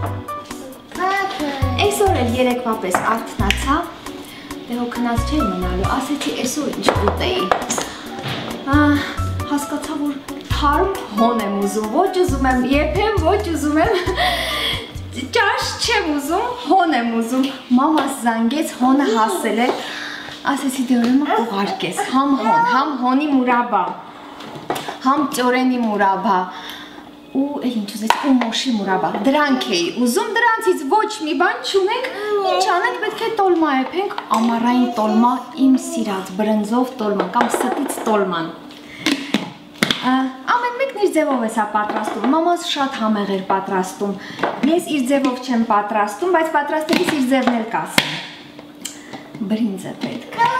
Այսօր էլ երեկվա պես արթնացա, դե հոգնած չէի մնալու, ասեցի այսօր ինչ կուտեի։ Հասկացա, որ թարմ հոն եմ ուզում, ոչ ուզում եմ եփեմ, ոչ ուզում եմ ճաշ չեմ ուզում, հոն եմ ուզում։ Մամաս զանգեց, հոնը հասել է, ասեցի դե ուրեմն կուղարկես, համ հոնի մուրաբա, համ ծորենի մուրաբա, ու էլ ինչ ուզեց, ու մոշի մուրաբա, դրանք էի ուզում, դրանցից ոչ մի բան չունենք, ինչ անենք, պետք է տոլմա եփենք, ամառային տոլմա, իմ սիրած բրնձով տոլման կամ ստից տոլման։ Ամեն մեկն իր ձևով է սա պատրաստում, մամաս շատ համեղ էր պատրաստում, ես իր ձևով չեմ պատրաստում, բայց պատրաստելիս իր ձևն էլ կասեմ։ Բրինձը պետք է։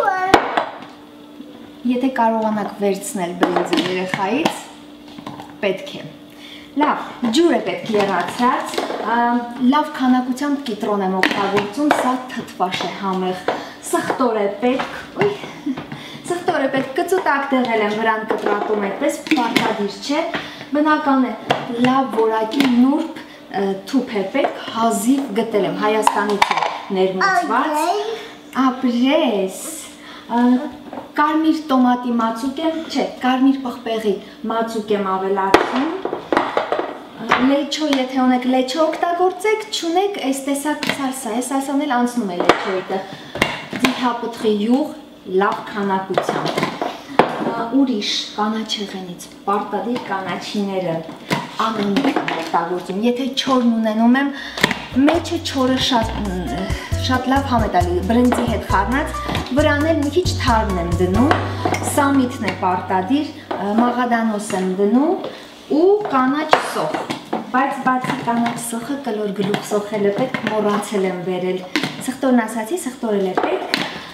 Եթե կարողանաք վերցնել բրինձը երեխայից, պետք է։ Լավ, ջուր է պետք եռացած, լավ քանակությամբ կիտրոն եմ օգտագործում, սա թթվաշ է համեղ, սխտոր է պետք, սխտոր է պետք, կծուտակ դեղել եմ վրան կտրատում այդպես, պարտադիր չէ, բնական է, լավ որակի նուրբ թուփ է պետք, հազիվ գտել եմ, Հայաստանից է ներմուծված, ապրես, կարմիր տոմատի մածուկ եմ, չէ, կարմիր պղպեղի մածուկ եմ ավելացում, լեչո, եթե ունեք լեչո օգտագործեք, չունեք այս տեսակ սալսա է, սալսան էլ անցնում է լեչոյիտը, ձիթապտղի յուղ, լավ քանակությամբ, ուրիշ կանաչեղենից, պարտադիր կանաչիները, ամեն մեկ օգտագործում, եթե չորն ունենում եմ, մեջը չորը շատ լավ համետալի, բրնձի հետ խառնած, վրան էլ մի քիչ թարմ եմ դնում, սամիթն է պարտադիր, մաղադանոս եմ դնում ու կանաչ սոխ, բայց բացի կանաչ սոխը կլոր գլուխ սոխելը պետք, մոռացել եմ վերել, սխտորն ասացի, սխտորել է պետք,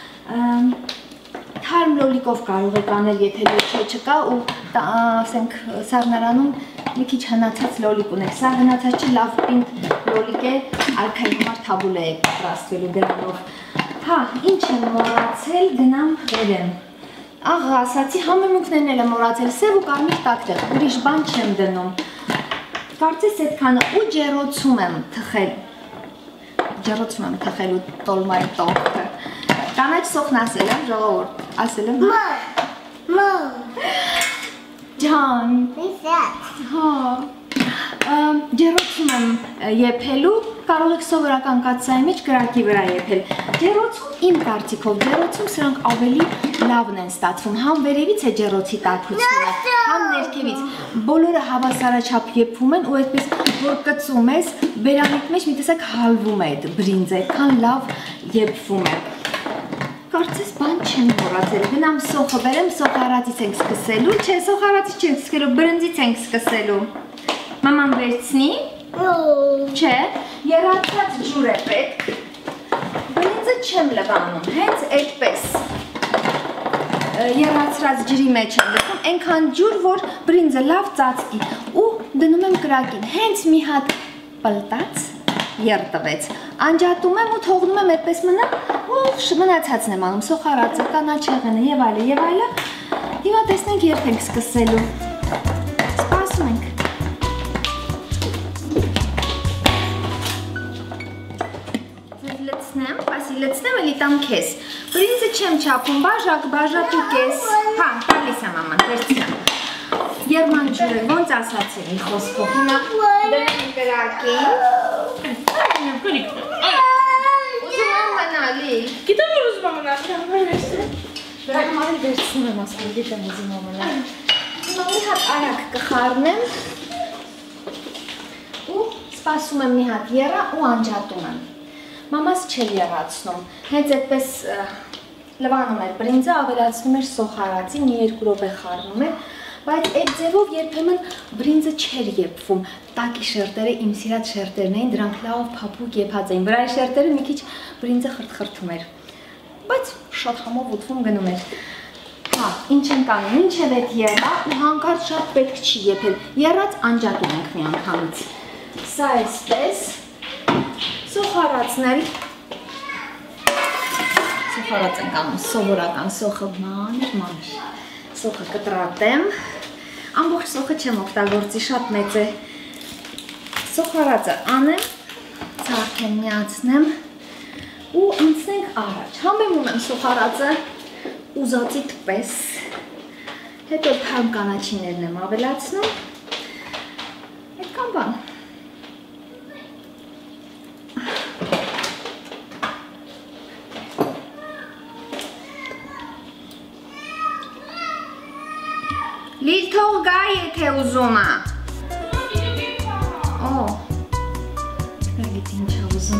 թարմ լոլիկով կարող եք անել, եթե լեչո չկա ու ասենք սառնարանում մի քիչ հնացած լոլիկ ունեք, սա հնացած չի լավ պինդ լոլիկ է, արքայի համար թաբուլե է պատրաստվելու դրանով, հա, ինչ եմ մոռացել, գնամ վերեմ, աղա ասացի, համեմունքներն էլ եմ մոռացել, սև ու կարմիր տակտեղ, ուրիշ բան չեմ դնում, կարծես այդքանը ու ջեռոցում եմ թխելու տոլմայի տոկը, կանաչ սոխն ասել եմ, ժողովուրդ, ասել եմ, ջան, հա, ջեռոցում եմ եփելու, կարող եք սովորական կաթսայի մեջ կրակի վրա եփել, ջեռոցում իմ կարծիքով, ջեռոցում սրանք ավելի լավն են ստացվում, համ վերևից է ջեռոցի տաքությունը, համ ներքևից, բոլորը հավասարաչափ եփվում են ու այդպես որ կծում ես, բերանիք մեջ մի տեսակ հալվում է այդ բրինձը, այդքան լավ եփվում է։ Կարծես բան չեմ մոռացել, գնամ սոխը բերեմ, սոխարածից ենք սկսելու, չէ, սոխարածից չենք սկսելու, բրնձից ենք սկսելու։ Մաման վերցնի, չէ, եռացած ջուր է պետք, բրինձը չեմ լվանում, հենց այդպես, եռացրած ջրի մեջ եմ լվում, այնքան ջուր, որ բրինձը լավ ծածկի ու դնում եմ կրակին, հենց մի հատ պլտած երտվեց, անջատում եմ ու թողնում եմ այդպես մնա ու մնացածն եմ անում, սոխարածը, կանաչեղենը և այլը, հիմա տեսնենք երբ ենք սկսելու, սպասում ենք։ Լցնեմ, պասի լցնեմ էլի տամ քեզ, բրինձը չեմ չապում, բաժատու կես, հա, տալիս եմ աման, վերցնեմ, երման ջուրը, ոնց ասացել մի խոսքով, հիմա դրեմ կրակին, ուզում եմ մնալի, գիտեմ որ ուզում եմ մնալ, դրանք մարի վերցնում եմ ասում, գիտեմ ուզում եմ մնալ, հիմա մի հատ արագ կխառնեմ ու սպասում եմ մի հատ եռա ու անջատում եմ, մամաս չէ եռացնում, հենց այդպես լվանում էր բրինձը, ավելացնում էր սոխարածի, մի 2 րոպե խառնում էր, բայց այդ ձևով երբեմն բրինձը չէր եփվում, տակի շերտերը իմ սիրած շերտերն էին, դրանք լավ փափուկ եփած էին, վրայի շերտերը մի քիչ բրինձը խրթխրթում էր, բայց շատ համով ուտվում գնում էր, հա, ինչ ենք անում, մինչև այդ եռա ու հանկարծ շատ պետք չի եփել, եռած անջատում ենք մի անգամից, սա այսպես, սոխարածն էլ, սոխարած ենք անում, սովորական սոխը մանր, սոխը կտրատեմ, ամբողջ սոխը չեմ օգտագործի, շատ մեծ է, Սոխարածը անեմ, ցարքեմ միացնեմ ու անցնենք առաջ։ Համեմում եմ սոխարածը ուզածիդ պես, հետո թարմ կանաչիներն եմ ավելացնում, այդքան բան։ Լիլ թող գա, եթե ուզում է։ Օ, գիտ ինչ է ուզում։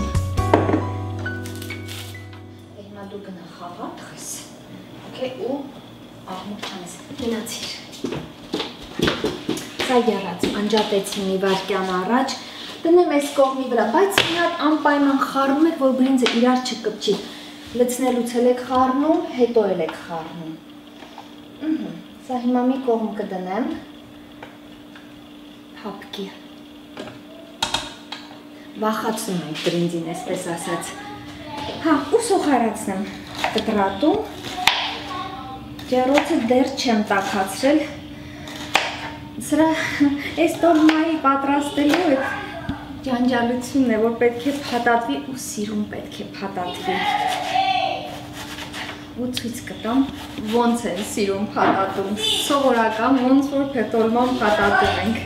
Հիմա դու գնա խաղա թխես, ու աղմուկ չանես, մնացիր։ Սա եղած, անջատեցի մի վարկյան առաջ, դնեմ այս կողմի վրա, բայց մի հատ անպայման խառնում եք, որ բրինձը իրար չկպչի։ Լցնելուց էլ եք խառնում, հետո էլ եք խառնում։ Սա հիմա մի կողմ կդնեմ, հապկի։ Վախացում ենք բրինձին, այսպես ասած։ Հա, ու սոխարացնեմ կտրատում, ջեռոցը դեռ չեմ տաքացրել, սրա այս տոլմայի պատրաստելու այդ ջանջալությունն է, որ պետք է փաթաթվի ու սիրուն պետք է փաթաթվի։ Ու ցույց կտամ ոնց են սիրուն փաթաթում, սովորական ոնց որ փետոլման փաթաթում ենք։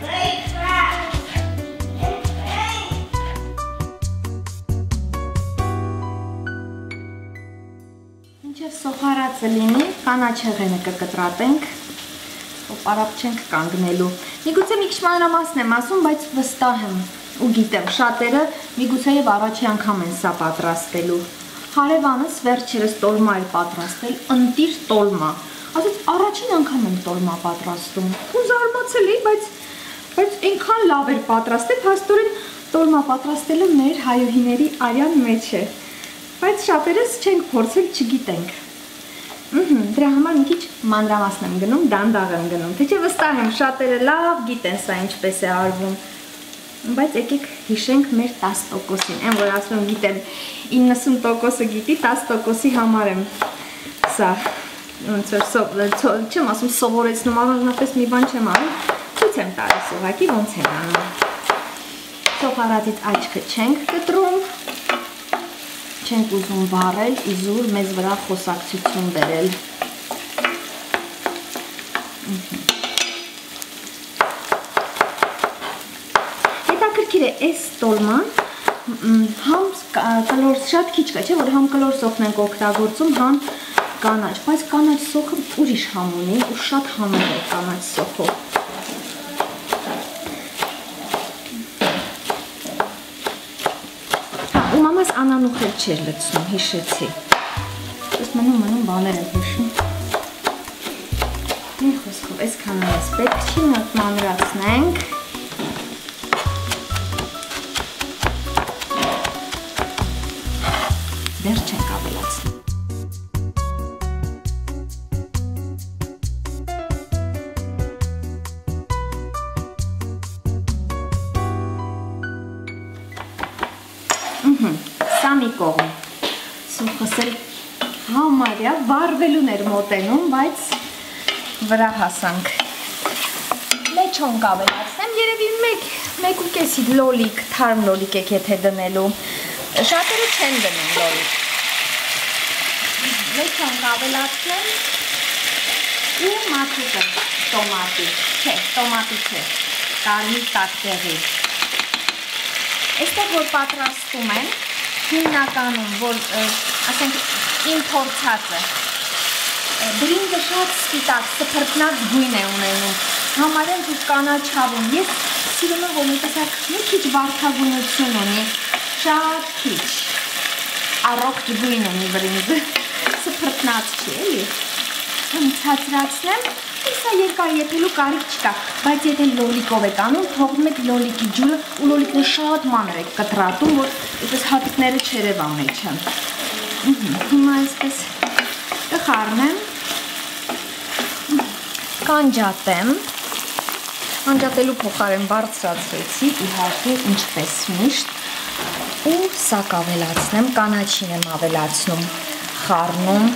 Մինչև սոխարածը լինի, կանաչեղենը կկտրատենք, պարապ չենք կանգնելու։ Միգուցե մի քիչ մանրամասն եմ ասում, բայց վստահ եմ ու գիտեմ, շատերը միգուցե եւ առաջի անգամ են սա պատրաստելու։ Հարևանս վերջերս տոլմա էր պատրաստել, ընտիր տոլմա, ասաց առաջին անգամ եմ տոլմա պատրաստում, ու զարմացել էի, բայց այնքան լավ էր պատրաստել, հաստորեն տոլմա պատրաստելը մեր հայուհիների արյան մեջ է, բայց շատերս չենք փորձել, չգիտենք։ Դրա համար մի քիչ մանրամասն եմ գնում, դանդաղ եմ գնում, թե չէ վստահ եմ շատերը լավ գիտեն սա ինչպես է արվում։ Բայց եկեք հիշենք մեր 10%-ին, այն որ ասում եմ գիտեմ 90%-ը գիտի, 10%-ի համար եմ սա, ոնց որ չեմ ասում սովորեցնում, առանձնապես մի բան չեմ անում, ցույց եմ տալիս ուղղակի ոնց են անում։ Սոխարածից աչքը չենք կտրում, չենք ուզում վառել, իզուր մեզ վրա խոսակցություն բերել։ Այս տոլման համ կլոր շատ քիչ կա, չէ, որ համ կլոր սոխն ենք օգտագործում, համ կանաչ, բայց կանաչ սոխը ուրիշ համ ունի ու շատ համեղ է կանաչ սոխով։ Ու մամաս անանուխ էլ չէր լցնում, հիշեցի։ Ես մնում բաներ եմ հիշում։ Մի խոսքով, այսքան մեզ պետք չի, մոտ մանրացնենք։ Դեռ չենք ավելացնում։ Սա մի կողմ։ Սոխս էլ համարյա վառվելուն էր մոտենում, բայց վրա հասանք։ Լեչոն կավելացնեմ, երևի մեկ ու կեսի լոլիկ, թարմ լոլիկ եք եթե դնելու։ Շատերը չեն դնում լոլիկ։ Լեչոն կավելացնեմ ու մատուկը, տոմատի, տոմատի չէ, կարմիր տակտեղի։ Այստեղ որ պատրաստում են, հիմնականում, որ ասենք իմ փորձածը, բրինձը շատ սպիտակ, սփռտնած գույն է ունենում, համարեն ու կանաչավուն, ես սիրում եմ, որ մի տեսակ մի քիչ վարդագույնություն ունի, շատ քիչ, առողջ գույն ունի բրինձը, սփռտնած չի, էլի, ցածրացնեմ, սա երկար եփելու կարիք չկա, բայց եթե լոլիկով եք անում, թողնում եք լոլիկի ջուրը ու լոլիկն շատ մանր եք կտրատում, որ այսպես հատիկները չերևան մեջը։ Հիմա այսպես կխառնեմ, կանջատեմ, անջատելու փոխարեն բարձրացրեցի, իհարկե ինչպես միշտ, ու սա կավելացնեմ, կանաչին եմ ավելացնում, խառնում,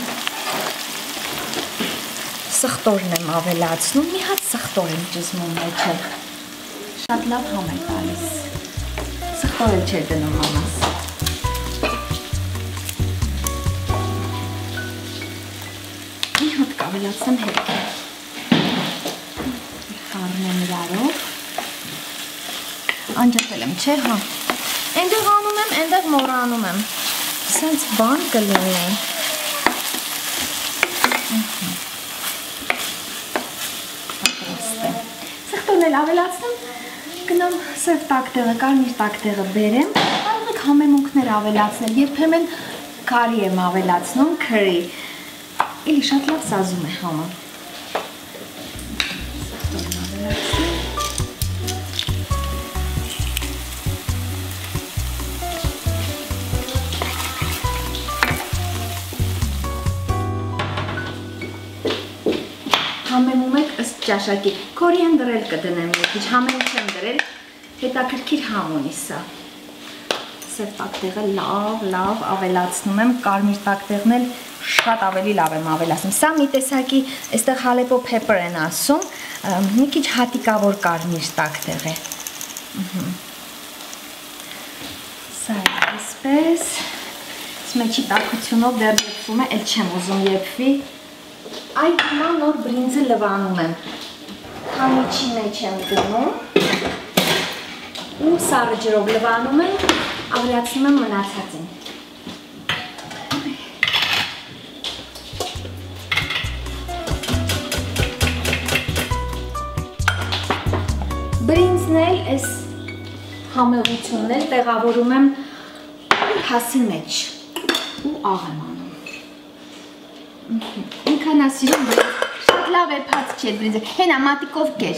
սխտորն եմ ավելացնում, մի հատ սխտոր եմ ճզմում մեջը, շատ լավ համ է տալիս, կտոր էլ չէր դնում մամաս։ Մի հատ կավելացնեմ հետքը։ Խառնեմ իրարով։ Անջատել եմ, չէ, հա։ Այնտեղ անում եմ, այնտեղ մոռանում եմ։ Սենց բան կլինի։ Սխտորն էլ ավելացնեմ, գնամ սև տակտեղը, կարմիր տակտեղը բերեմ, կարող եք համեմունքներ ավելացնել, երբեմն քարի եմ ավելացնում, քրի, էլի շատ լավ սազում է համը։ Սխտորն ավելացնեմ։ Համեմում եք ըստ ճաշակի, կորիանդր էլ կդնեմ մի քիչ, համեմ չեմ դրել, հետաքրքիր համ ունի սա։ Սև տակտեղը լավ ավելացնում եմ, կարմիր տակտեղն էլ շատ ավելի լավ եմ ավելացնում։ Սա մի տեսակի, այստեղ Հալեպո փեպր են ասում, մի քիչ հատիկավոր կարմիր տակտեղ է։ Սա է այսպես, մեջի տաքությունով դեռ եփվում է, էլ չեմ ուզում եփվի։ Այդ հիմա նոր բրինձը լվանում եմ, քանիչի մեջ եմ դնում ու սառը ջրով լվանում եմ, ավելացնում եմ մնացածին։ Բրինձն էլ, այս համեղությունն էլ տեղավորում եմ հասի մեջ ու աղ եմ անում։ Ինքանասիրում շատ լավ է փած չի այդ բրինձը, հենա մատիկով կեր։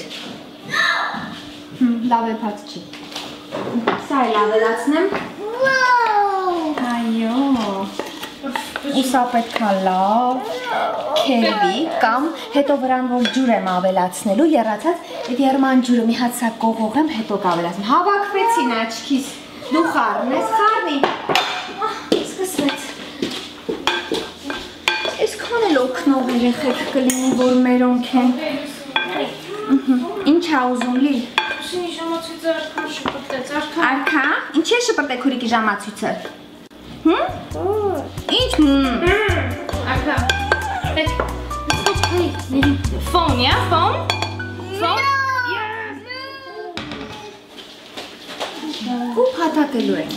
Լավ է փած չի։ Սա էլ ավելացնեմ։ Այո։ Ու սա պետք է լավ քերվի կամ հետո վրան որ ջուր եմ ավելացնելու, եռացած, այդ եռման ջուրը մի հատ սա կողողեմ, հետո կավելացնեմ։ Հավաքվեցին աչքիս։ Դու խառնես, խառնի։ Սկսվեց։ Այսքան էլ օգնող երեխեք կլինի, որ մերոնք են։ Ինչ ա ուզում լի։ Ուսինի ժամացույցը արքան շպրտեց, արքան։ Արքա, ինչ է շպրտեք հուրիկի ժամացույցը։ Ինչ։ Արքա, phone, yeah, phone? Phone? Ու փաթաթելու ենք։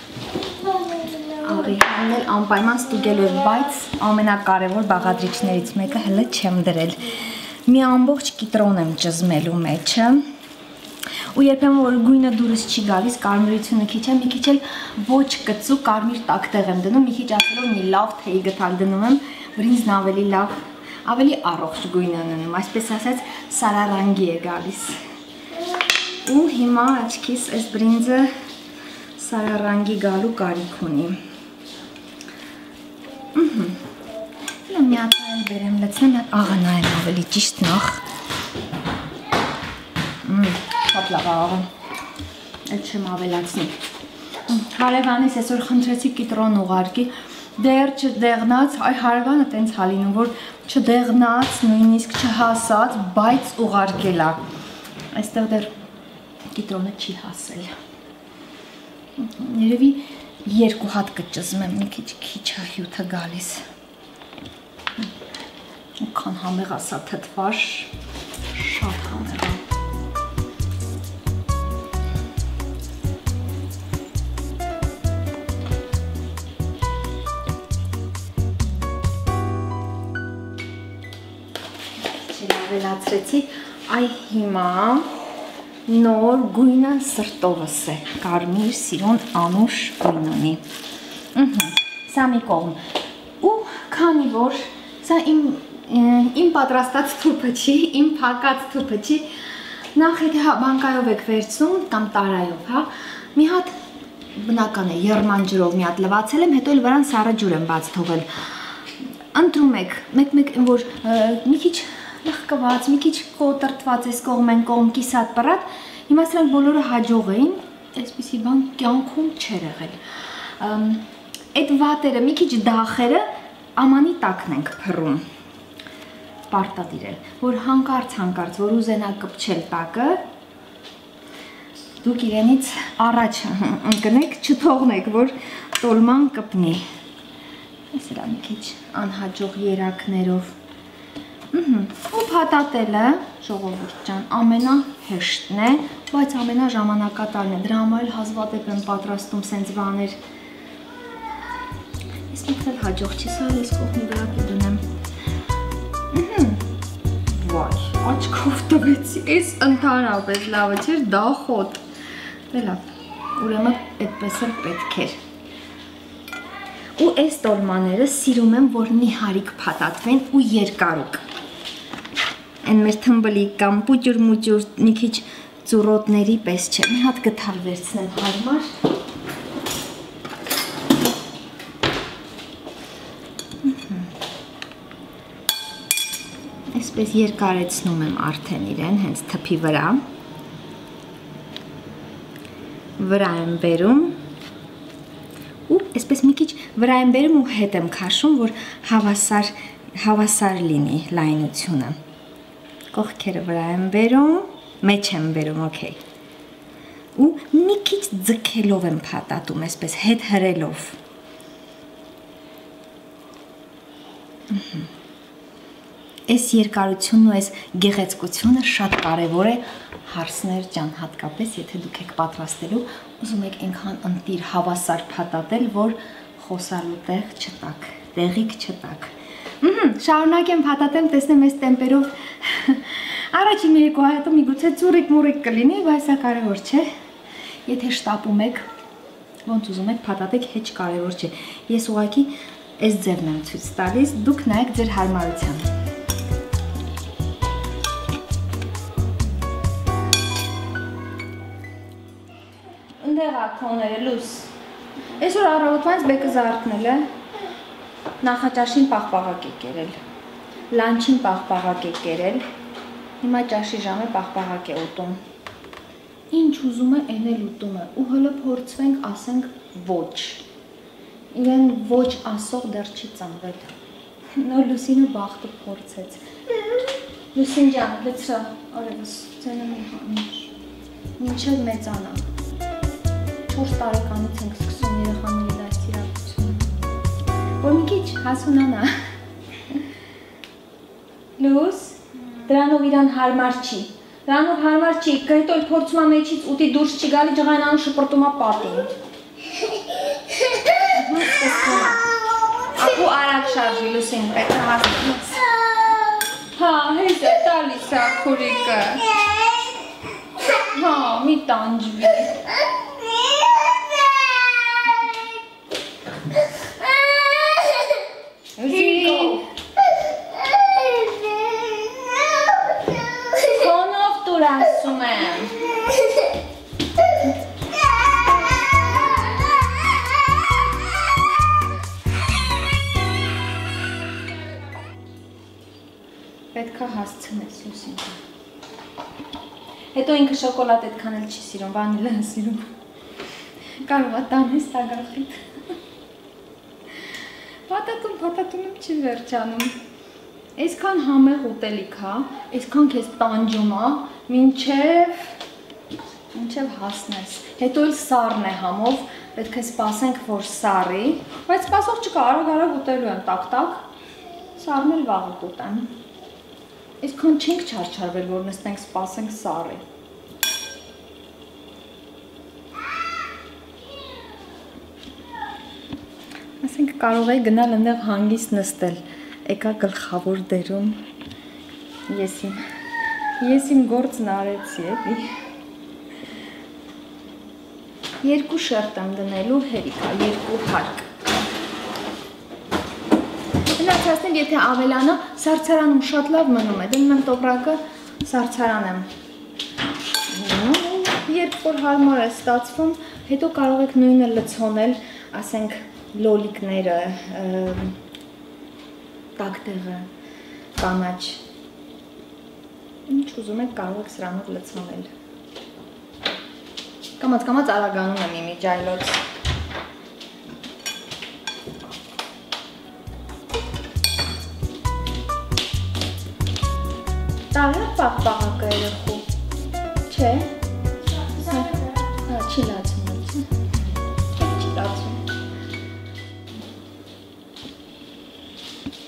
Աղի հանել անպայման ստուգելու եմ, բայց ամենակարևոր բաղադրիչներից մեկը հələ չեմ դրել։ Մի ամբողջ կիտրոն եմ ճզմելու մեջը։ Ու երբեմն որ գույնը դուրս չի գալիս, կարմրությունը քիչ է, մի քիչ էլ ոչ կծու կարմիր տակտեղ եմ դնում, մի քիչ ասելով մի լավ թեյ գտալ դնում եմ, բրինձն ավելի լավ, ավելի առողջ գույն է ունենում, այսպես ասած սարարանգի է գալիս։ Ու հիմա աչքիս այս բրինձը սարարանգի գալու կարիք ունի։ Մի հատ այլ բերեմ լցնեմ, մի հատ աղը նայեմ ավելի ճիշտ նախ։ Շատ լավ աղը, էլ չեմ ավելացնի։ Հարևանից այսօր խնդրեցի կիտրոն ուղարկի, դեռ չդեղնած, այ հարևանը տենց հալինում, որ չդեղնած, նույնիսկ չհասած, բայց ուղարկել է։ Այստեղ դեռ կիտրոնը չի հասել։ Երևի 2 հատ կճզմեմ, մի քիչ է հյութը գալիս։ Քան համեղ ասա թթվար, շատ համեղ է։ Ավելացրեցի, այ հիմա նոր գույնը սրտովս է, կարմիր, սիրուն, անուշ գույն ունի։ Սա մի կողմ։ Ու քանի որ սա իմ պատրաստած թուփը չի, իմ փակած թուփը չի, նախ եթե բանկայով եք վերցնում կամ տարայով, հա, մի հատ բնական է, եռման ջրով մի հատ լվացել եմ, հետո էլ վրան սառը ջուր եմ բաց թողել։ Ընտրում եք, մեկ որ մի քիչ լղկված, մի քիչ կոտրտված այս կողմ են կողմ կիսատ պռատ, հիմա սրանք բոլորը հաջող էին, այսպիսի բան կյանքում չեր եղել։ Այդ վատերը, մի քիչ դախերը ամանի տակն ենք փռում, պարտադիր է, որ հանկարծ, որ ուզենա կպչել տակը, դուք իրենից առաջ ընկնեք, չթողնեք, որ տոլման կպնի։ Այս էլ մի քիչ անհաջող երակներով։ Ու փաթաթելը, ժողովուրդ ջան, ամենահեշտն է, բայց ամենաժամանակատարն է։ Դրա համար էլ հազվադեպ եմ պատրաստում սենց բաներ։ Ես մեկնել հաջող չի, սա ես կողմի վրա կդնեմ։ Վայ, աչքով տվեցի, ես ընդհանրապես լավը չէր, դա խոտ։ Դե լավ, ուրեմն այդպես էլ պետք էր։ Ու այս տոլմաները սիրում եմ, որ մի հարիկ փաթաթվեն ու երկարուկ։ Այն մեր թմբլիկ կամ պուճուր-մուճուր մի քիչ ծուրոտների պես չէ։ Մի հատ գթալ վերցնեմ հարմար։ Այսպես երկարեցնում եմ արդեն իրեն, հենց թփի վրա։ Վրա եմ բերում։ Ու այսպես մի քիչ վրա եմ բերում ու հետ եմ քաշում, որ հավասար լինի լայնությունը։ Կողքերը վրա եմ բերում, մեջ եմ բերում, օքեյ։ Ու մի քիչ ձգելով եմ փաթաթում, այսպես հետ հրելով։ Այս երկարությունն ու այս գեղեցկությունը շատ կարևոր է հարսներ ջան, հատկապես եթե դուք եք պատրաստելու, ուզում եք այնքան ընտիր հավասար փաթաթել, որ խոսալու տեղ չտաք, տեղիք չտաք։ Շարունակեմ փաթաթեմ, տեսնեմ այս տեմպերով առաջին երկու հայտը միգուցե ծուրիկ-մուրիկ կլինի, բայց սա կարևոր չէ։ Եթե շտապում եք, ոնց ուզում եք փաթաթեք, հեչ կարևոր չէ։ Ես ուղղակի այս ձևն եմ ցույց տալիս, դուք նայեք ձեր հարմարությամբ։ Ընդեղ ակոները լույս։ Այսօր առավոտվանից բեկը զարթնել է, նախաճաշին պաղպաղակ է կերել, լանչին պաղպաղակ է կերել, հիմա ճաշի ժամը պաղպաղակ է ուտում։ Ինչ ուզում է, այն էլ ուտում է, ու հələ փորձվենք, ասենք ոչ։ Իրեն ոչ ասող դեռ չի ծնվել։ Նոր Լուսինը բախտը փորձեց։ Լուսին ջան, լցրա, արևս, ձենը մի հանիր, մինչև մեծանա։ 4 տարեկանից ենք սկսում երեխաների դաստիարակությունը, որ մի քիչ հասունանա։ Լուս, դրանով իրան հարմար չի, դրանով հարմար չի, հետո էլ փորձում է մեջից ուտի դուրս չի գալի, ջղայնանում շպրտում է պատին։ Ակու արագ շարժի, Լուսին, պետք է հասնես։ Հա, հեզ է տալիս է քուրիկը։ Հա, մի տանջվի։ Քոնով տուր ասում եմ։ Պետքա հասցնես, Լուսին։ Հետո ինքը շոկոլադ այդքան էլ չի սիրում, վանիլա է սիրում։ Կարող է տանես տագախիտ։ Փաթաթում չի վերջանում։ Այսքան համեղ ուտելիք հա, այսքան քեզ տանջում է, մինչև հասնես։ Հետո էլ սառն է համով, պետք է սպասենք, որ սառի, բայց սպասող չկա, արագ ուտելու եմ, տակ-տակ, սառն էլ վաղը կուտեմ։ Այսքան չենք չարչարվել, որ նստենք սպասենք սառի։ Ասենք կարող է գնալ ընդեղ հանգիստ նստել, եկա գլխավոր դերում, ես իմ գործն արեցի էլի։ Երկու շերտ եմ դնելու հերիքա, երկու հարկ։ Հնացածնել, եթե ավելանա, սարցարանում շատ լավ մնում է, դնում եմ տոպրակը, սարցարան եմ։ Երբ որ հարմար է ստացվում, հետո կարող եք նույնը լցոնել, ասենք լոլիկները, տակտեղը, կանաչ, ինչ ուզում եք կարող եք սրանով լցոնել։ Կամաց արագանում եմ իմիջայլոց։ Տարա պաղպաղակը երեխու, չէ։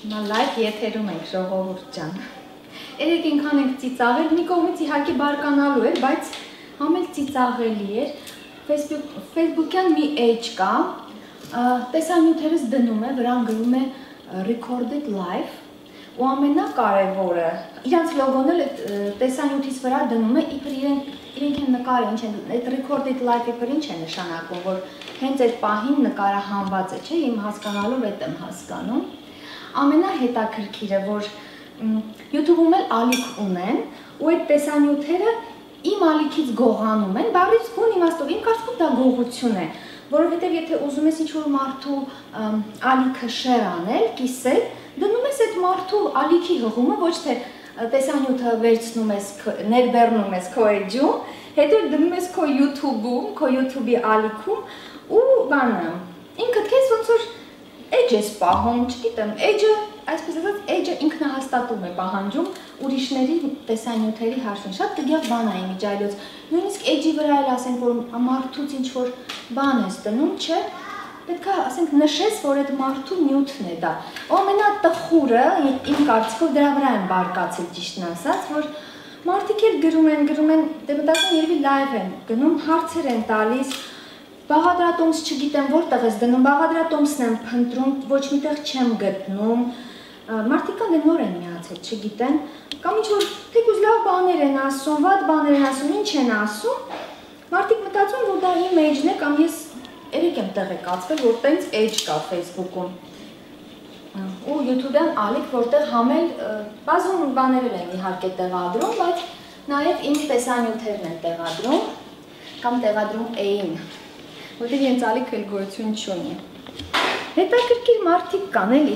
Հիմա լայվ եթերում ենք ժողովուրդ ջան։ Երեք ինքան ենք ծիծաղել, մի կողմից իհարկե բարկանալու էր, բայց համ էլ ծիծաղելի էր։ Facebook-յան մի էջ կա, տեսանյութերս դնում է, վրան գրում է recorded live, ու ամենակարևորը, իրանց լոգոն էլ տեսանյութից վրա դնում է, իբր իրենք են նկարը, ինչ են, այդ recorded live իբր ինչ է նշանակում, որ հենց այդ պահին նկարը հանված է, չէ, իմ հասկանալով էդ եմ հասկանում։ Ամենահետաքրքիրը, որ YouTube-ում էլ ալիք ունեն, ու այդ տեսանյութերը իմ ալիքից գողանում են, բառից բուն իմաստով, իմ կարծիքով դա գողություն է, որովհետև եթե ուզում ես ինչ-որ մարդու ալիքը շեր անել, կիսել, դնում ես այդ մարդու ալիքի հղումը, ոչ թե տեսանյութը վերցնում ես, ներբեռնում ես քո էջում, հետո դնում ես քո YouTube-ում, քո YouTube-ի ալիքում ու բանը, ինքդ քեզ ոնց որ էջ ես պահում, չգիտեմ, էջը, այսպես ասած, էջը ինքնահաստատում է պահանջում ուրիշների տեսանյութերի հաշվին, շատ տգեղ բան է իմիջայլոց, նույնիսկ էջի վրա էլ ասենք, որ մարդուց ինչ-որ բան ես դնում, չէ, պետք է ասենք նշես, որ այդ մարդու նյութն է դա, ու ամենատխուրը, իմ կարծիքով դրա վրա են բարկացել ճիշտն ասած, որ մարդիկ էլ գրում են, դե մտածում երևի լայվ են գնում, հարցեր են տալիս, բաղադրատոմս չգիտեմ որտեղ ես դնում, բաղադրատոմսն եմ փնտրում, ոչ միտեղ չեմ գտնում, մարդիկ կան նոր են միացել, չգիտեն, կամ ինչ-որ թեկուզ լավ բաներ են ասում, վատ բաներ են ասում, ինչ են ասում, մարդիկ մտածում, որ դա իմ էջն է, կամ ես երեք եմ տեղեկացվել, որ տենց էջ կա Facebook-ում, ու YouTube-յան ալիք, որտեղ համել բազում բաներ են իհարկե տեղադրում, բայց նաև իմ տեսանյութերն են տեղադրում, կամ տեղադրում էին, որտեղ իրենց ալիքը էլ գոյություն չունի։ Հետաքրքիր մարդիկ կան էլի,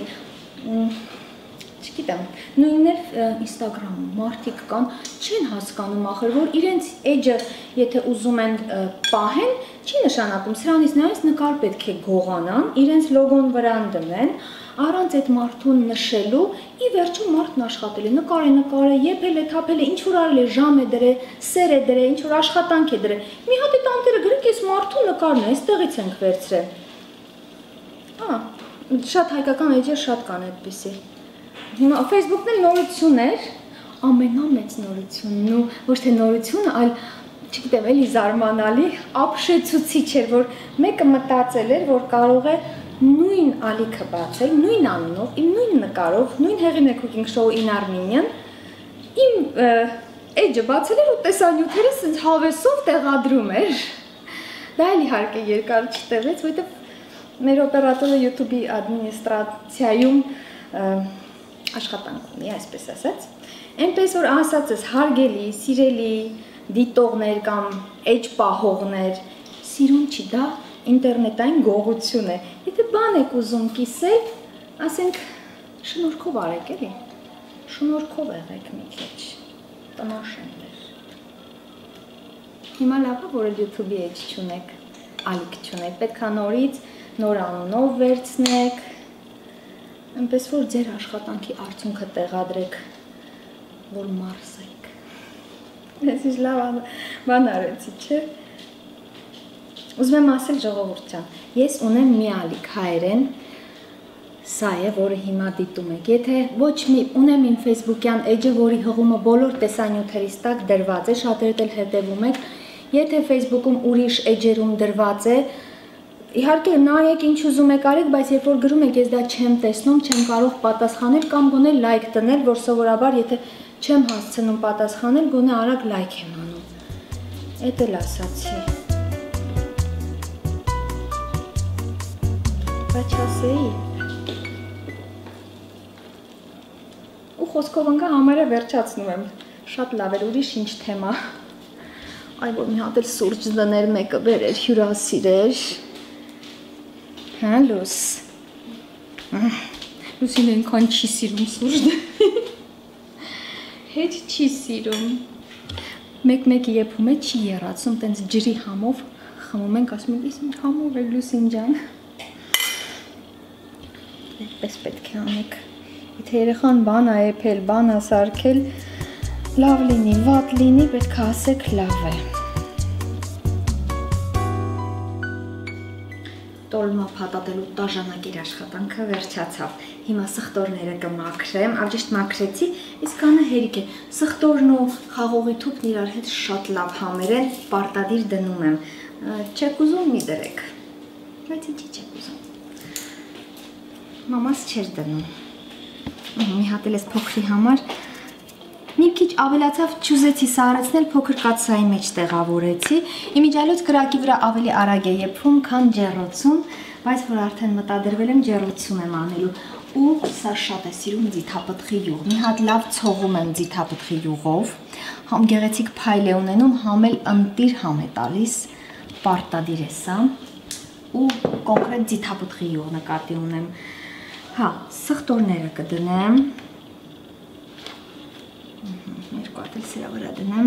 չգիտեմ, նույնն էլ Instagram-ում մարդիկ կան, չեն հասկանում ախր, որ իրենց էջը, եթե ուզում են պահեն, չի նշանակում, սրանից նայած նկար պետք է գողանան, իրենց լոգոն վրան դնեն, առանց այդ մարդուն նշելու, ի վերջում մարդն աշխատել է, նկար է, եփել է, թափել է, ինչ-որ արել է, ժամ է դրել, սեր է դրել, ինչ-որ աշխատանք է դրել։ Մի հատ այդ անտերը գրեք, այս մարդու նկարն է, այստեղից ենք վերցրել։ Շատ հայկական էջեր շատ կան այդպիսի։ Հիմա Facebook-ն էլ նորություն էր, ամենամեծ նորությունն ու ոչ թե նորությունը, այլ չգիտեմ, էլի զարմանալի, ապշեցուցիչ էր, որ մեկը մտածել էր, որ կարող է նույն ալիքը բացել, նույն անունով, իմ նույն նկարով, նույն հեղինե cooking show in Armenian, իմ էջը բացել էր ու տեսանյութերը սենց հավեսով տեղադրում էր։ Դա էլ իհարկե երկար չտևեց, որովհետև մեր օպերատորը YouTube-ի ադմինիստրացիայում աշխատանք ունի, այսպես ասած։ Այնպես որ ասած ես հարգելի, սիրելի դիտողներ կամ էջ պահողներ, սիրուն չի դա ինտերնետային գողություն է։ Եթե բան եք ուզում կիսել, ասենք շնորհքով արեք էլի։ Շնորհքով եղեք մի քիչ։ Տնաշենք։ Հիմա լավ է, որ YouTube-ի էջ չունեք, ալիք չունեք, պետք է նորից նոր անունով վերցնեք, այնպես որ ձեր աշխատանքի արդյունքը տեղադրեք, որ մարսեք։ Ես ինչ լավ բան արեցի, չէ՞։ Ուզում եմ ասել ժողովուրդ ջան, ես ունեմ մի ալիք հայերեն, սա է, որը հիմա դիտում եք, եթե ոչ մի, ունեմ իմ Facebook-յան էջը, որի հղումը բոլոր տեսանյութերից տակ դրված է, շատերդ էլ հետևում եք, եթե Facebook-ում ուրիշ էջերում դրված է, իհարկե նայեք ինչ ուզում եք արեք, բայց երբ որ գրում եք, ես դա չեմ տեսնում, չեմ կարող պատասխանել կամ գոնե լայք դնել, որ սովորաբար եթե չեմ հասցնում պատասխանել, գոնե արագ լայք եմ անում։ Էդ էլ ասացի։ Բայց ասեի։ Ու խոսքով ընկա համարը վերջացնում եմ։ Շատ լավ էր, ուրիշ ինչ թեմա։ Այ որ մի հատ էլ սուրճ դներ, մեկը բերեր, հյուրասիրեր։ Հա, լուս։ Լուսին այնքան չի սիրում սուրճ։ Հետ չի սիրում։ Մեկ-մեկ եփում է, չի եռացում, տենց ջրի համով խմում ենք, ասում ենք, ինչ համով է Լուսին ջան։ Այդպես պետք է անեք։ Եթե երեխան բան է եփել, բան է սարքել, լավ լինի, վատ լինի, պետք է ասեք լավ է։ տոլմա փաթաթելու տաժանակիր աշխատանքը վերջացավ։ Հիմա սխտորները կմաքրեմ, ավճիշտ մաքրեցի, իսկ անը հերիք է։ Սխտորն ու խաղողի թուփն իրար հետ շատ լավ համեր են, պարտադիր դնում եմ։ Չեք ուզում մի դրեք։ Բայց ինչի չեք ուզում։ Մամաս չէր դնում։ Մի հատ էլ էս փոքրի համար մի քիչ ավելացավ, չուզեցի սառեցնել, փոքր կաթսայի մեջ տեղավորեցի։ Իմիջիայլոց կրակի վրա ավելի արագ է եփվում, քան ջեռոցում, բայց որ արդեն մտադրվել եմ, ջեռոցում եմ անելու։ Ու սա շատ է սիրում ձիթապտղի յուղ։ Մի հատ լավ ցողում եմ ձիթապտղի յուղով։ Համ գեղեցիկ փայլ է ունենում, համ էլ ընտիր համ է տալիս։ Պարտադիր է սա։ Ու կոնկրետ ձիթապտղի յուղ նկատի ունեմ։ Հա, սխտորները կդնեմ։ Երկու հատ էլ սրա վրա դնեմ։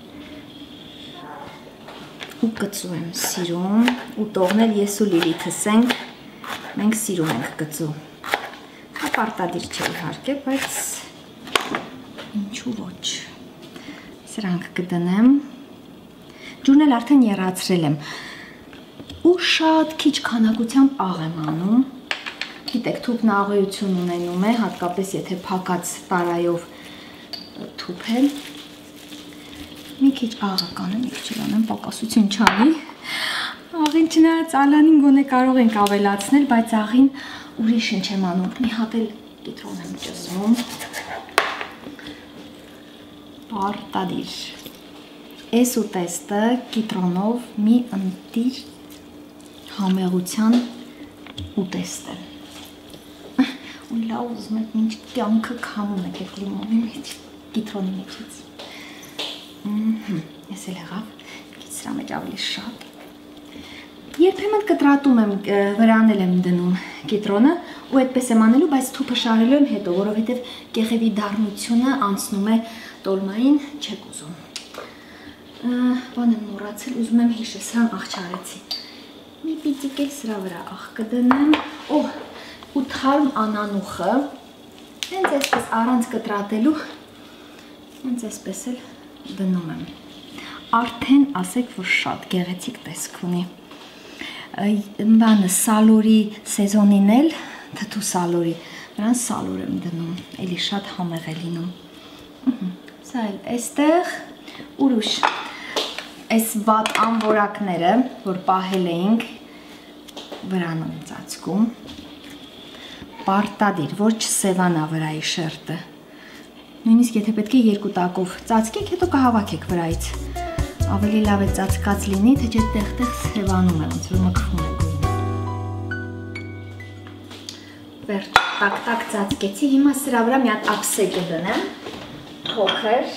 Ու կծու եմ սիրում, ու տողնել ես ու Լիլիթս ենք, մենք սիրում ենք կծու։ Հա պարտադիր չէ իհարկե, բայց ինչու ոչ։ Սրանք կդնեմ։ Ջուրն էլ արդեն եռացրել եմ։ Ու շատ քիչ քանակությամբ աղ եմ անում։ Գիտեք, թուփն աղեություն ունենում է, հատկապես եթե փակած տարայով թուփ է։ Մի քիչ աղը կանեմ, մի քիչ անեմ, պակասություն չանի։ Աղին չնայած ալանին գոնե կարող ենք ավելացնել, բայց աղին ուրիշ ինչ եմ անում։ Մի հատ էլ կիտրոն եմ ճզում։ Պարտադիր։ Էս ուտեստը կիտրոնով մի ընտիր համեղության ուտեստ է։ Ու լավ ուզում եք ինչ կյանքը քամում եք այդ լիմոնի մեջ, կիտրոնի մեջից։ Ես էլ եղավ, քիչ սրա մեջ ավելի շատ։ Երբեմն կտրատում եմ, վրանել եմ դնում կիտրոնը ու այդպես եմ անելու, բայց թուփը շարելու եմ հետո, որովհետև կեղևի դառնությունը անցնում է տոլմային, չեք ուզում։ Բան եմ մոռացել, ուզում եմ հիշել, սրան աղ չարեցի։ Մի պիծիկ էլ սրա վրա աղ կդնեմ։ Ու թարմ անանուխը, հենց այսպես առանց կտրատելու, հենց այսպես էլ դնում եմ։ Արդեն ասեք, որ շատ գեղեցիկ տեսք ունի։ Բանը սալորի սեզոնին էլ, թթու սալորի, նրան սալոր եմ դնում, էլի շատ համեղ է լինում։ Սա էլ այստեղ, ուրուշ, այս վատ անվորակները, որ պահել էինք, վրանում ծածկում, պարտադիր, որ չսևանա վրայի շերտը։ Նույնիսկ եթե պետք է երկու տակով ծածկեք, հետո կհավաքեք վրայից։ Ավելի լավ է ծածկած լինի, թե չէ տեղ-տեղ սևանում է, ոնց որ մքվում է գույնը։ Վերջ, տակ-տակ ծածկեցի, հիմա սրա վրա մի հատ ափսե կդնեմ, փոքր։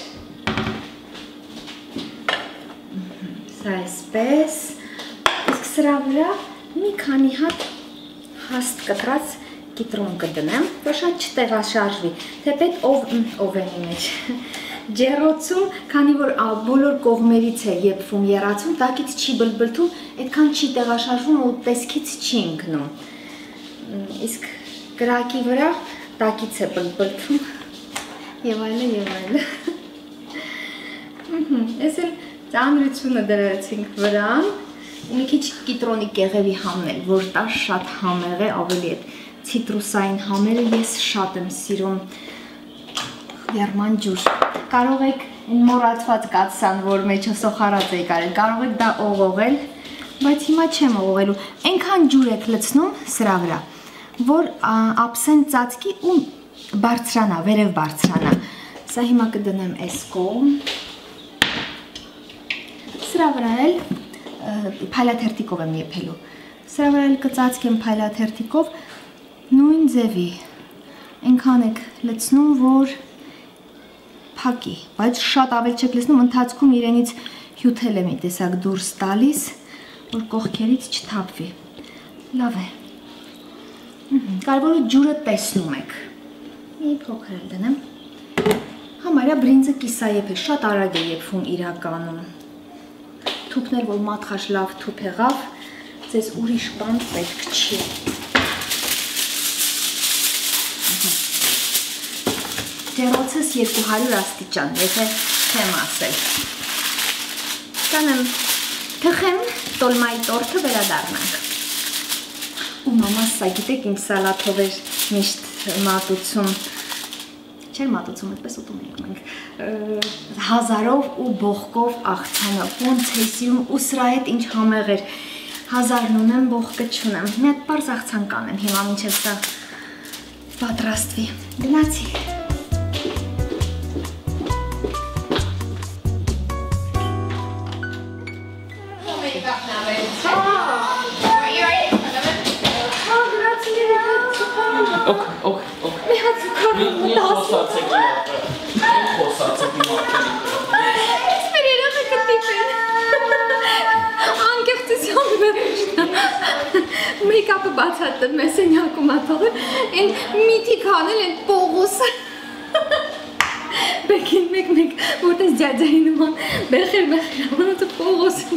Սա այսպես, իսկ սրա վրա մի քանի հատ հաստ կտրած կիտրոն կդնեմ, որ շատ չտեղաշարժվի, թեպետ օվենի մեջ։ Ջեռոցում, քանի որ բոլոր կողմերից է եփվում եռացում, տակից չի բլբլթում, այդքան չի տեղաշարժվում ու տեսքից չի ընկնում։ Իսկ կրակի վրա տակից է բլբլթում եւ այլն եւ այլն։ Այս էլ ծանրությունը դրեցինք վրան, մի քիչ կիտրոնի կեղևի համնել, որ դա շատ համեղ է, ավելի է ցիտրուսային համերը ես շատ եմ սիրում։ Եռման ջուր։ Կարող եք մոռացված կաթսան, որ մեջը սոխարած եք արել, կարող եք դա օղողել, բայց հիմա չեմ օղողելու։ Այնքան ջուր եք լցնում սրա վրա, որ ափսեն ծածկի ու բարձրանա, վերև բարձրանա։ Սա հիմա կդնեմ այս կողմ։ Սրա վրա էլ փայլաթերթիկով եմ եփելու։ Սրա վրա էլ կծածկեմ փայլաթերթիկով նույն ձևի։ Այնքան եք լցնում, որ փակի, բայց շատ ավել չեք լցնում, ընթացքում իրենից հյութել է մի տեսակ դուրս տալիս, որ կողքերից չթափվի։ Լավ է։ Կարևորը ջուրը տեսնում եք։ Մի փոքր էլ դնեմ։ Համարյա բրինձը կիսաեփ է, շատ արագ է եփվում իրականում։ Թուփն էլ, որ մատխաշ լավ թուփ եղավ, ձեզ ուրիշ բան պետք չի։ Ջեռոցս 200 աստիճան, եթե չեմ ասել։ Կանեմ թխեմ տոլմայի տորթը վերադառնանք։ ու մամաս սա գիտեք ինձ սալաթով էր միշտ մատուցում չէր մատուցում այդպես ուտում էինք մենք 1000-ով ու բողկով աղցանով ոնց էսիում ու սրա հետ ինչ համեղ էր 1000-ն ունեմ բողկը չունեմ մի հատ պարզ աղցան կանեմ հիմա մինչև սա պատրաստվի գնացի Մեյքափը բացատել մեսենյակում աթողել, են միթի կանել են պողոսը բեկին մեկ որտես ջաջայի նման բեղեր ավանոտը պողոսը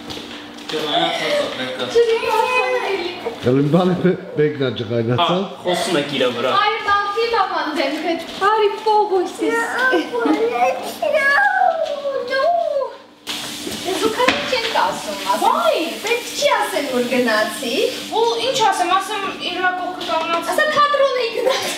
Գլին բան է բեկնա ջղայնացա խոսում եք իրա վրա Այր բանքի մաման դեմքդ, բարի պողոսիս Զուքանի չենք ասում, վայ, պետք չի ասել, որ գնացի Ու ինչ ասեմ, ասեմ իրա կողքը կանգնած Ասա թատրոն էի գնացի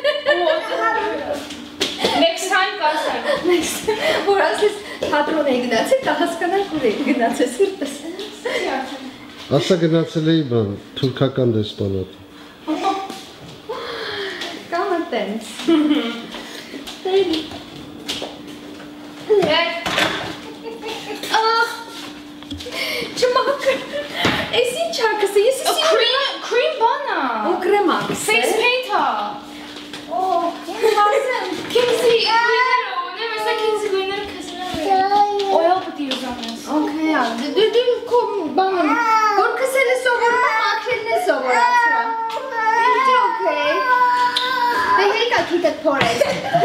Next time կասեմ Որ ասես թատրոն էի գնացի, դա հասկանալ որ էի գնացել սիրտս Ասա գնացել էի բան, թուրքական դեսպանատ Կամը տենց Չմակր, ես ինչ ակս է, ես Cream բանա ու կրեմակս Face paint-ա Հասեմ, Kingsley գույները, ունեմ ես է Kingsley գույները կսնեմ Oil պտի ուզանես Okay, դու կոմ բանն, որ կսել է սովորում, մաքրելն է սովորացրա It's okay Դե հերիկա քիտդ փորես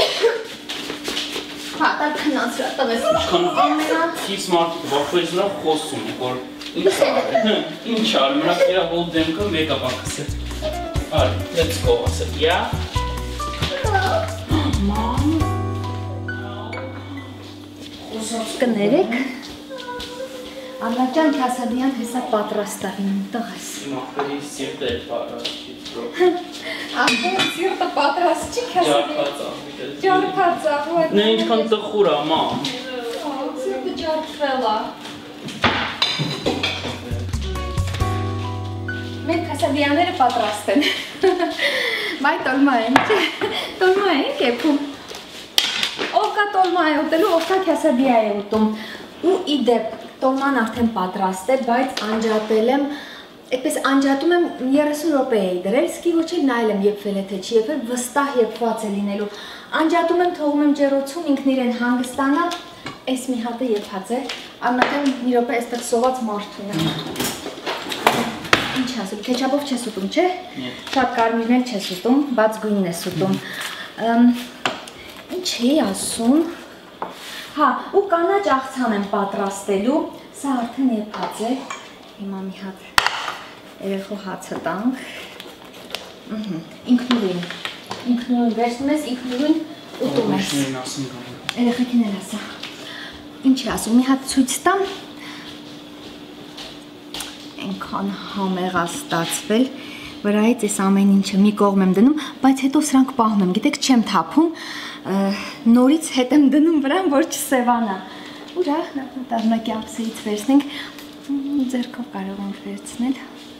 Հա, տար քնացրա, տղես Քիչ մարդիկ վախվեց նրա խոսում որ ինչ ար մնաք իրա հոլ դեմքը մեկ ապակս է Արի, let's go ասել, yeah? Mom Կներեք Աննաճան Քասադյան հեսա պատրաստավին տղես Իմ ախպերի սիրտը է պարած Ախպեր սիրտը պատրաստ չի Քասադյան Ջարդած աղու Նա ինչքան տխուր է, մամ Սիրտը ջարդվել է Մեր Քասադյանները պատրաստ են Բայ տոլմա ենք եփում Ով կա տոլմա է ուտելու, ով կա քասադիա է ուտում ու իդեպ տոլման արդեն պատրաստ է, բայց անջատել եմ այդպես անջատում եմ 30 րոպե էի դրել, սկի ոչ էլ նայել եմ եփվել է թե չի եփվել, վստահ եփված է լինելու անջատում եմ, թողում եմ ջեռոցում, ինքն իրեն հանգստանա այս մի հատը եփած է Աննատյան մի րոպե այստեղ սոված մարդ ունեմ Ինչ ասում, քեչապով չես ուտում, չէ? Շատ կարմիրն էլ չես ուտում, բաց գույնն ես ուտում Ինչ էի ասում Հա, ու կանաչ աղցան եմ պատրաստելու Սա արդեն եփած է Հիմա մի հատ երեխու հացը տանք Ինքնուրույն վերցնում ես, ինքնուրույն ուտում ես Երեխեքին էլ ասա Ինչ է ասում, մի հատ ցույց տամ Այնքան համեղ է ստացվել Վրայից ես ամեն ինչը մի կողմ եմ դնում Բայց հետո սրանք պահում եմ, գիտեք չեմ թափում Նորից հետ եմ դնում վրան, որ չսևանա Ուրա, դառնակի ափսեից վերցնենք Ձեռքով կարող ենք վերցնել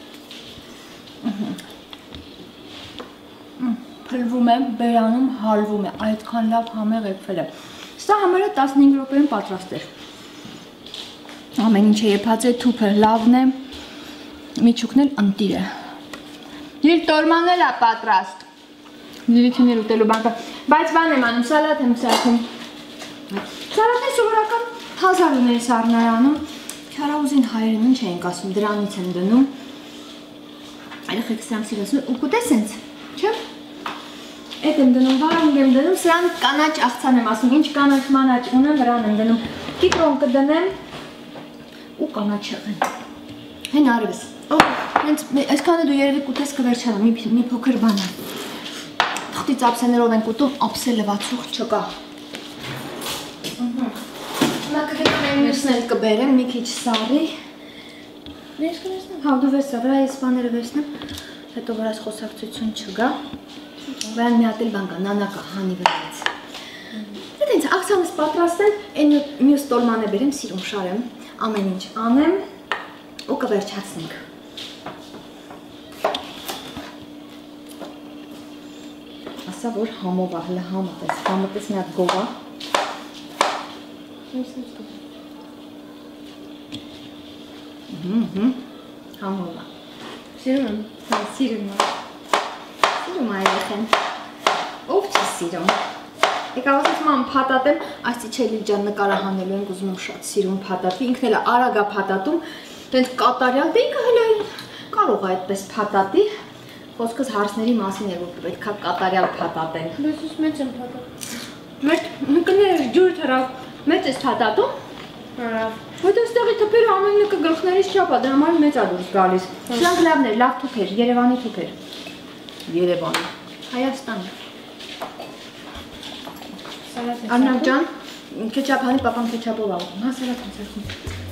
Փլվում է, բերանում, հալվում է Այդքան լավ համեղ եփվել է Սա համարը 15 րոպեում պատրաստ էր Ամեն ինչ է եփած է, թուփը լավն է Միջուկն էլ ընտիր է Իր տորման էլ է պատրաստ Լիլիթին էր ուտելու բանկա Բայց բան եմ անում, սալատ եմ սարքում Սալատն սովորական 1000 ուներ սառնարանում Քարաուզին հայերեն ինչ էինք ասում, դրանից են դնում Այրեխեք սրանք սիրասում ու կուտես ենց, չէ? Էդ եմ դնում, վարունգ եմ դնում, սրան կանաչ աղցան եմ ասում, ինչ կանաչ մանաչ ունեմ, վրան եմ դնում Կիտրոն կդնեմ ու կանաչ եղեն Հեն արվես, այսքանը դու երևի կուտես կվերջանա, մի փոքր բան է Թղթի ծապսեներով ենք ուտում, ապսե լվացող չկա Նա կգետամ են մյուսն էլ կբերեմ, մի քիչ սարի Ես կնեսնեմ։ Հա, դու վերցա, վրա ես բաները վերցնեմ, հետո վրաս խոսակցություն չգա։ Վրան մի հատ էլ բան կա, նանակա, հանի վրայից։ Դե տենց աղցանս պատրաստեմ, այն մյուս տոլմանը բերեմ, սիրում շարեմ, ամեն ինչ անեմ ու կվերջացնենք։ Ասա, որ համով է, հլը համըտես մի հատ գովա։ Համով է։ Սիրում եմ։ Հա, սիրում է։ Սիրում է երեխեն։ Ով չի սիրում։ Եկա ասած ման փաթաթեմ, Աստիճելի ջան նկարահանելու ենք ուզում շատ սիրում փաթաթի, ինքն էլ արագ է փաթաթում, տենց կատարյալ, դե ինքը հələ կարող է այդպես փաթաթի։ Խոսքս հարցների մասին է, որ պետքա կատարյալ փաթաթեն։ Լույսուս մեծ եմ փաթաթ։ Մեծ կներ ջուր թրավ, մեծ ես փաթաթում։ Հարավ։ Հետո այստեղի թփերը ամենը գլխներից չափ է, դրա համար մեծ է դուրս գալիս։ Սրանք լավներ, լավ թուփեր, Երևանի թուփեր։ Երևանի, Հայաստանի։ Արնավ ջան, քեչափ հանի, պապան քեչափով աղում, հա սարատ ընցերքում։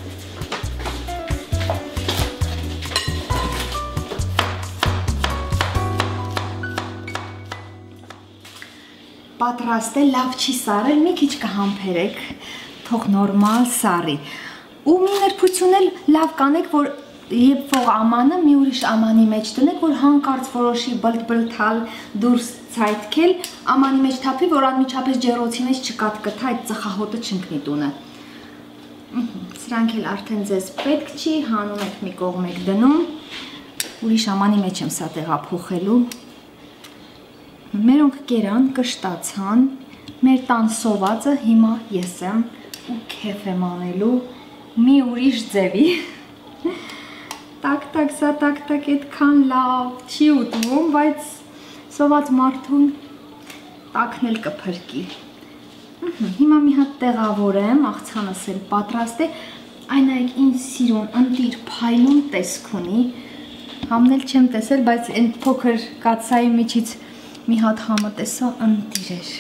Պատրաստ է, լավ չի սարել, մի քիչ կհամբերեք, թող նորմալ սարի։ Ու մի նրբություն էլ լավ կանեք, որ երբ որ ամանը մի ուրիշ ամանի մեջ տնեք, որ հանկարծ որոշի բլթալ դուրս ցայթքել, ամանի մեջ թափի, որ անմիջապես ջեռոցի մեջ չկատկթա, այդ ծխահոտը չընկնի տունը։ Սրանք էլ արդեն ձեզ պետք չի, հանում եք մի կողմ եք դնում, ուրիշ ամանի մեջ եմ սա տեղափոխելու։ Մերոնք կերան, կշտացան, մեր տան սովածը հիմա ես եմ ու քեֆ եմ անելու մի ուրիշ ձևի։ Տակ-տակ, սա տակ-տակ այդքան լավ չի ուտվում, բայց սոված մարդուն տակն էլ կփրկի։ Հիմա մի հատ տեղավորեմ, աղցանս էլ պատրաստ է, այն այք ինձ սիրուն, ընտիր, փայլուն տեսք ունի, համնել չեմ տեսել, բայց այն փոքր կացայի միջից մի հատ համը տեսա ընտիր էր։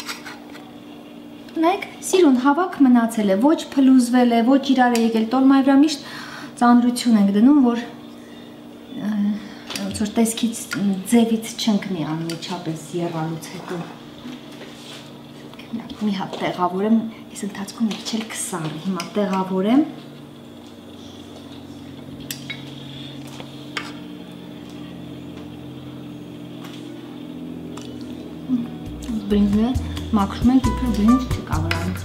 Նայեք, սիրուն հավաք մնացել է, ոչ փլուզվել է, ոչ իրար է եկել, տոլմայի վրա միշտ ծանրություն ենք դնում, որ տեսքից ձևից չընկնի անմիջապես եռալուց հետո։ Մի հատ տեղավորեմ, ես ընթացքում մի քիչ էլ կսարի, հիմա տեղավորեմ։ Բրինձը մաքրում ենք, իբր բրինձ չկավորանք։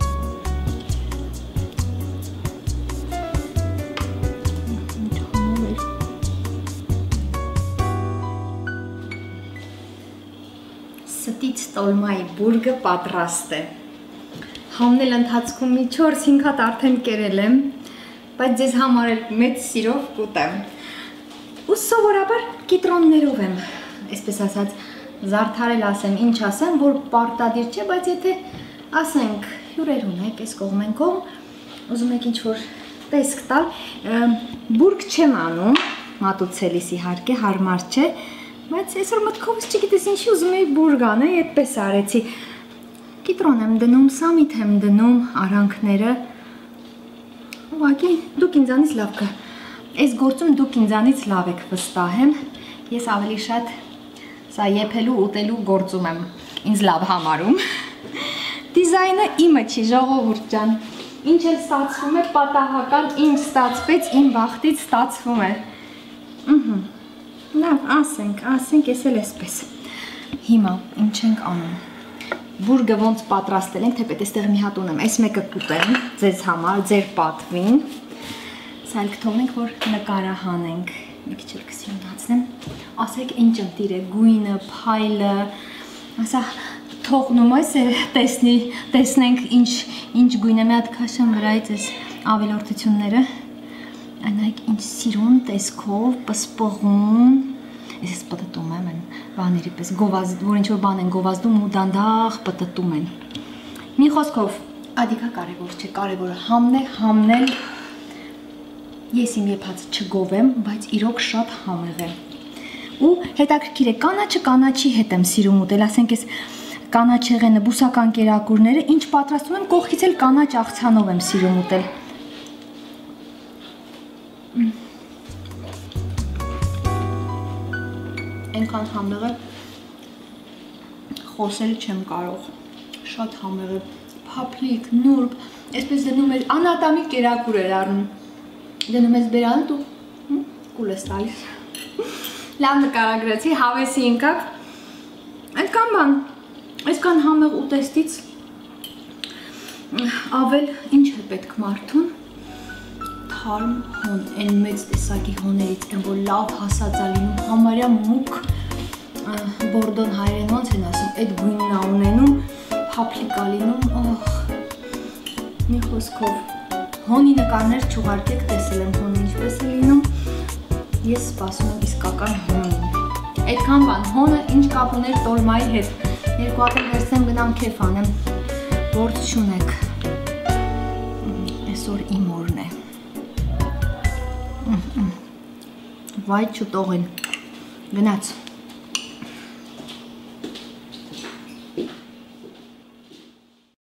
Ստից տոլմայի բուրգը պատրաստ է։ Համնել ընթացքում մի 4-5 հատ արդեն կերել եմ, բայց ձեզ համար էլ մեծ սիրով կուտեմ։ Ու սովորաբար կիտրոններով եմ, այսպես ասած, զարդարել ասեմ, ինչ ասեմ, որ պարտադիր չէ, բայց եթե ասենք հյուրեր ունեք, այս կողմ են կողմ, ուզում եք ինչ-որ տեսք տալ, բուրգ չեմ անում, մատուցելիս իհարկե, հարմար չէ, բայց այսօր մտքովս չգիտես ինչի ուզում էի բուրգ անել, այդպես արեցի։ Կիտրոն եմ դնում, սամիթ եմ դնում, արանքները, ուղղակի դուք ինձանից լավ կա, այս գործում դուք ինձանից լավ եք վստահ եմ, ես ավելի շատ սա եփելու ուտելու գործում եմ, ինձ լավ համարում։ Դիզայնը իմը չի, ժողովուրդ ջան, ինչ էլ ստացվում է, պատահական, ինչ ստացվեց, իմ բախտից ստացվում է։ Լավ, ասենք, ես էլ էսպես։ Հիմա, ինչ ենք անում։ Բուրգը ոնց պատրաստել ենք, թեպետ այստեղ մի հատ ունեմ, այս մեկը կուտեմ, ձեզ համար, ձեր պատվին։ Սա էլ կթողնենք, որ նկարահանենք։ Մի քիչ էլ կսյունացնեմ, ասեք ինչ ընտիր է, գույնը, փայլը, ասա թողնում ես տեսնենք ինչ գույն է, մի հատ քաշեմ վրայից այս ավելորդությունները, այնայք ինչ սիրուն տեսքով, պսպղում, ես պտտում եմ են բաների պես, որ ինչ-որ բան են գովազդում ու դանդաղ պտտում են։ Մի խոսքով, ադիկա կարևոր չէ, կարևորը համնել Ես իմ եփածը չգովեմ, բայց իրոք շատ համեղ է։ Ու հետաքրքիր է, կանաչի հետ եմ սիրում ուտել, ասենք ես կանաչեղենը, բուսական կերակուրները, ինչ պատրաստում եմ, կողքից էլ կանաչ աղցանով եմ սիրում ուտել։ Այնքան համեղ է, խոսել չեմ կարող, շատ համեղ է, փափլիկ, նուրբ, այսպես դնում էր, անատամիկ կերակուր էր առնում, դնում ես բերանը դու կուլ ես տալիս, լավ նկարագրեցի, հավեսի ինքակ, այդքան բան, այսքան համեղ ուտեստից ավել ինչ է պետք մարդուն, թարմ հոն, այն մեծ տեսակի հոներից են, որ լավ հասած է լինում, համարյա մուկ բորդոն հայերեն ոնց են ասում, այդ գույնն է ունենում, փափլիկ է լինում, մի խոսքով, հոնի նկարներ չուղարկեք, տեսել եմ հոնը ինչպես է լինում, ես սպասում եմ իսկական հոնին, այդքան բան, հոնը ինչ կապ ուներ տոլմայի հետ, երկու հատ վերցնեմ գնամ քեֆ անեմ, գործ չունեք, այսօր իմ օրն է, վայ չուտողին, գնաց